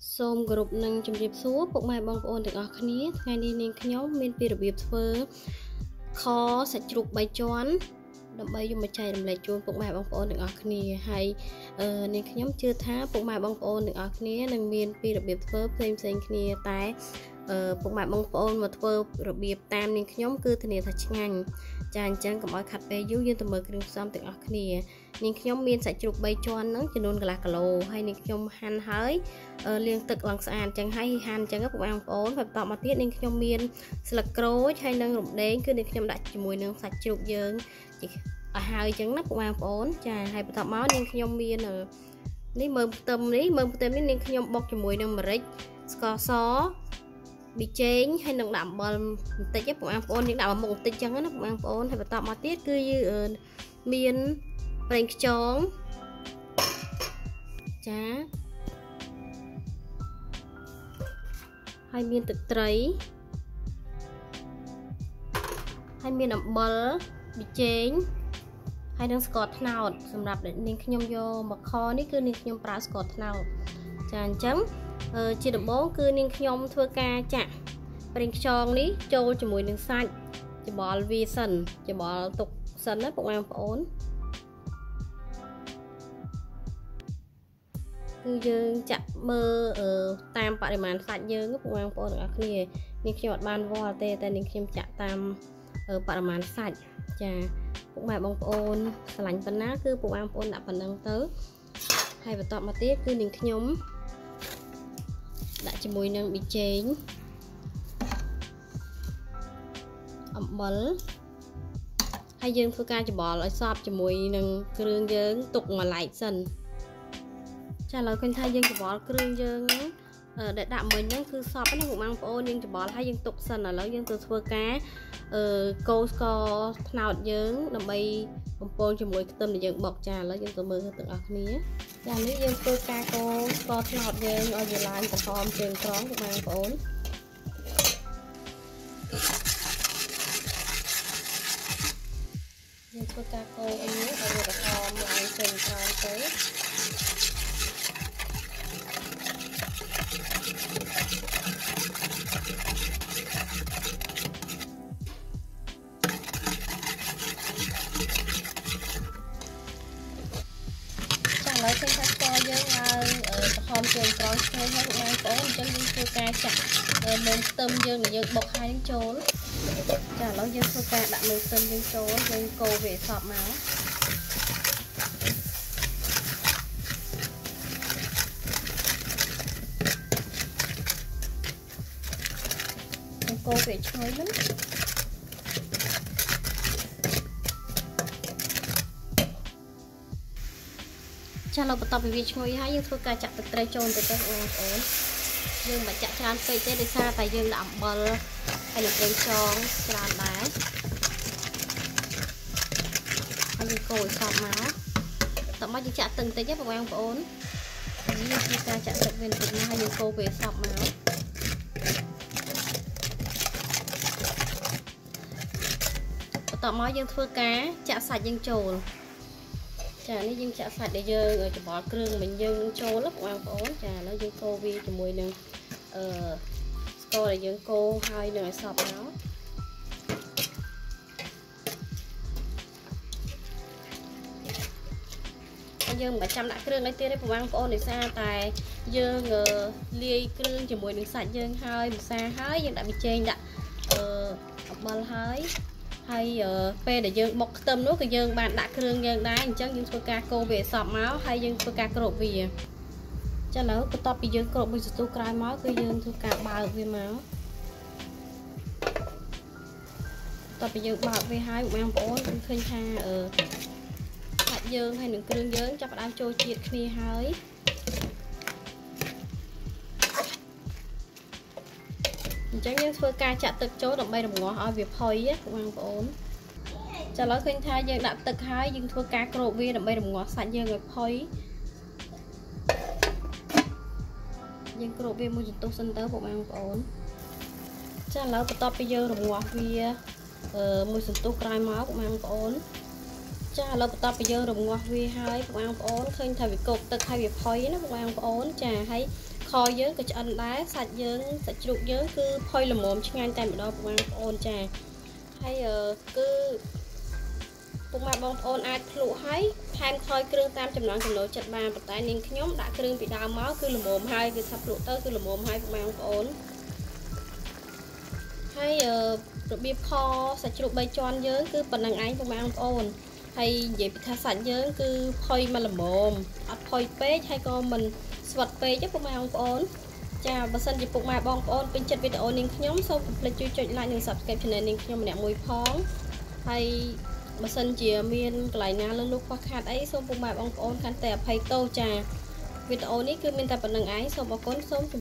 សូមគោរពនឹងជម្រាបសួរពុកម៉ែបងប្អូនទាំងអស់គ្នាថ្ងៃនេះនាងខ្ញុំមានពីរបៀបធ្វើខសាច់ជ្រូក3ជាន់ដើម្បីយកមកចែករំលែកជូនពុកម៉ែបងប្អូនទាំងអស់គ្នាហើយនាងខ្ញុំជឿថាពុកម៉ែបងប្អូនទាំងអស់គ្នានឹងមានពីរបៀបធ្វើផ្សេងៗគ្នាតែពុកម៉ែបងប្អូនមកធ្វើរបៀបតាមនាងខ្ញុំគឺធានាថាឆ្ងាញ់ចាអញ្ចឹងកុំឲ្យខាត់ពេលយូរយើងទៅមើលគ្រឿងផ្សំទាំងអស់គ្នានាងខ្ញុំមានសាច់ជ្រូក3ជាន់ហ្នឹងចំនួនកន្លះគីឡូហើយនាងខ្ញុំហាន់ហើយលាងទឹកឡើងស្អាតអញ្ចឹងហើយហាន់អញ្ចឹងពុកម៉ែបងប្អូនហើយបន្តមកទៀតនាងខ្ញុំមានស្លឹកក្រូចហើយនឹងរំដេងគឺនាងខ្ញុំដាក់ជាមួយនឹងសាច់ជ្រូកយើងឲ្យហើយអញ្ចឹងណាពុកម៉ែបងប្អូនចាហើយបន្តមកនាងខ្ញុំមាននេះមើមខ្ទឹមនេះនាងខ្ញុំបុកជាមួយនឹងម្រេចស្ករសប៊ីចេងហើយនឹងដាក់អំបិលបន្តិចពុកបងប្អូនយើងដាក់មកមុខបន្តិចចឹងណាពុកបងប្អូនហើយបន្តមកទៀតគឺមានប្រេងខ្យងចាហើយមានទឹកត្រីហើយមានអំបិលប៊ីចេងហើយនឹងស្ករត្នោតសម្រាប់នាងខ្ញុំយកមកខនេះគឺនាងខ្ញុំប្រើស្ករត្នោតចាអញ្ចឹងជាដំបូងគឺនាងខ្ញុំធ្វើការចាក់ប្រេងខ្យងនេះចូលជាមួយនឹងសាច់ច្បល់វាសិនច្បល់ទុកសិនណាពុកម៉ែបងប្អូនគឺយើងចាក់មើលតាមបរិមាណសាច់យើងពុកម៉ែបងប្អូនទាំងអស់គ្នានាងខ្ញុំអត់បានវាល់ទេតែនាងខ្ញុំចាក់តាមបរិមាណសាច់ចាពុកម៉ែបងប្អូនស្រឡាញ់ប៉ុណ្ណាគឺពុកម៉ែបងប្អូនដាក់ប៉ុណ្ណឹងទៅហើយបន្តមកទៀតគឺនាងខ្ញុំដាក់ជាមួយនឹងប៊ីចេងអំបិលហើយយើងធ្វើការច្បល់ឲ្យសព្វជាមួយនឹងគ្រឿងយើងទុកមួយឡែកសិនចាឥឡូវឃើញថាយើងច្បល់គ្រឿងយើងដែលដាក់មិញហ្នឹងគឺសព្វណាបងប្អូនយើងច្បល់ហើយយើងទុកសិនឥឡូវយើងទៅធ្វើការកូរស្ករត្នោតយើងដើម្បីបំពងជាមួយខ្ទឹមដែលយើងបុកចាឥឡូវយើងទៅមើលទាំងអស់គ្នាចានេះយើងធ្វើការកូរស្ករត្នោតយើងឲ្យវាឡើងក្រហមជើងត្រង់បងប្អូនយើងធ្វើការកូរវាឲ្យវាក្រហមឡើងជើងត្រង់ទៅហើយឃើញថាស្ករយើងឡើងក្រហមជើងត្រង់ឆ្ងាញ់ហើយបងប្អូនអញ្ចឹងយើងធ្វើការចាក់មើមខ្ទឹមយើងដែលយើងបុកហើយនឹងចូលចាឥឡូវយើងធ្វើការដាក់មើមខ្ទឹមយើងចូលយើងកូរវាសព្វមកយើងកូរវាឈ្ងុយហ្នឹងចាឡូវបន្ទាប់ពីវាឈ្ងុយហើយយើងធ្វើការចាក់ទឹកត្រីចូលទៅបងប្អូនយើងមិនចាក់ច្រើនពេកទេដោយសារតែយើងដាក់អំបិលហើយនឹងប្រេងខ្យងច្រើនដែរហើយយើងកូរឲ្យសព្វមកតោះមកយើងចាក់ទឹកបន្តិចទេបងប្អូនយើងធ្វើការចាក់ទឹកវាបន្តិចហើយយើងកូរវាសព្វមកបន្ទាប់មកយើងធ្វើការចាក់សាច់យើងចូលចានេះយើងចាក់សាច់ដែលយើងច្បល់គ្រឿងមិញយើងចូលបងប្អូនចាឥឡូវយើងកូរវាជាមួយនឹងស្ករដែលយើងកូរហើយនឹងឲ្យសព្វមកយើងមិនចាំដាក់គ្រឿងអីទៀតទេបងប្អូនដោយសារតែយើងលាយគ្រឿងជាមួយនឹងសាច់យើងហើយម្សៅហើយយើងដាក់ប៊ីចេងដាក់អំបិលហើយពេលដែលយើងបុកខ្ទឹមនោះគឺយើងបានដាក់គ្រឿងយើងដែរអញ្ចឹងយើងធ្វើការកូរវាសព្វមកហើយយើងធ្វើការគ្របវាចាឥឡូវបន្ទាប់ពីយើងគ្របមួយសន្ទុះក្រោយមកគឺយើងធ្វើការបើកវាមកបន្ទាប់ពីយើងបើកវាហើយបងប្អូនឃើញថាសាច់យើងហើយនឹងគ្រឿងយើងចាប់ផ្ដើមចូលជាតិគ្នាហើយអញ្ចឹងយើងធ្វើការចាក់ទឹកចូលដើម្បីរំងាស់ឲ្យវាផុយបងប្អូនចាឥឡូវឃើញថាយើងដាក់ទឹកហើយយើងធ្វើការគ្របវាដើម្បីរំងាស់សាច់យើងឲ្យផុយយើងគ្របវាមួយសន្ទុះសិនទៅបងប្អូនចាឥឡូវបន្ទាប់ពីយើងរំងាស់វាមួយសន្ទុះក្រោយមកបងប្អូនចាឥឡូវបន្ទាប់ពីយើងរំងាស់វាហើយបងប្អូនឃើញថាវាកោកទឹកហើយវាផុយណាបងប្អូនចាហើយក kho dướng cái chân đá sạch dướng sạch chuột dướng cứ phơi là mồm chứ ngay tay mà đo bông ôn trà hay cứ bông mà bông ôn ai lụ hay tham khơi kêu tam chấm nón chấm nổi chật bàn và tay nín nhóm đã kêu bị đau máu cứ là mồm hai cứ sắp lụ tới cứ là mồm hai bông ôn hay bịp kho sạch chuột bay tròn dướng cứ phần năng ánh bông ôn hay vậy bị tha sạch dướng cứ phơi mà là mồm ắt phơi pê hay con mình vật pê chứ bông ôn chào và sân dịch vụ mà bong ôn bên chân video nín nhóm sau là chui chơi lại những subscribe channel nín nhóm nè mùi phóng hay mà sân chìa miên lại na lên lúc qua khát ấy xong bụng mà bong ôn khăn tẹp hay tô trà video ní cứ miên tập bằng ái xong bọc con sống